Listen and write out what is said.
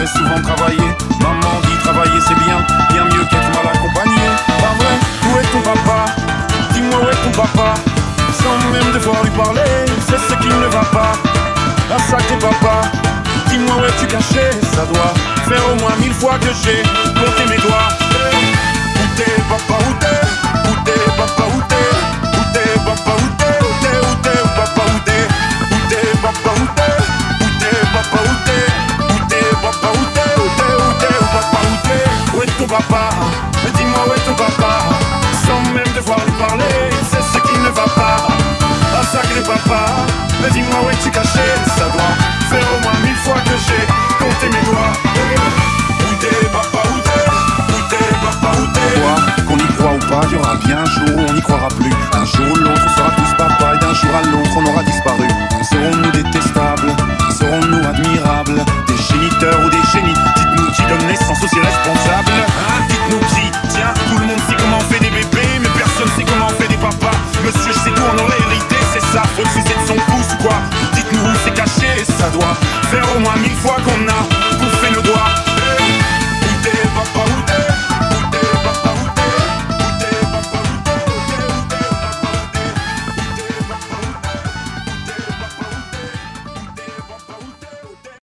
vais souvent travailler. Maman dit travailler c'est bien, bien mieux qu'être mal accompagné. Pas vrai, où est ton papa? Dis-moi où est ton papa? Sans même devoir lui parler, c'est ce qui ne va pas. Ah sacré papa, dis-moi où es-tu caché? Ça doit faire au moins 1000 fois que j'ai compté mes doigts. Où t'es papa, où t'es? Où t'es papa, où t'es? Où t'es papa, où t'es? Où t'es, où t'es, papa, où t'es? Où t'es papa, où t'es? Où t'es papa, où t'es? Où t'es papa, où t'es? Où t'es, où t'es, papa, où t'es? Où est ton papa? Dis-moi où est ton papa? Sans même devoir lui parler, c'est ce qui ne va pas. Ah sacré papa, dis-moi où es-tu caché? Ça doit faire au moins 1000 fois que j'ai compté mes doigts.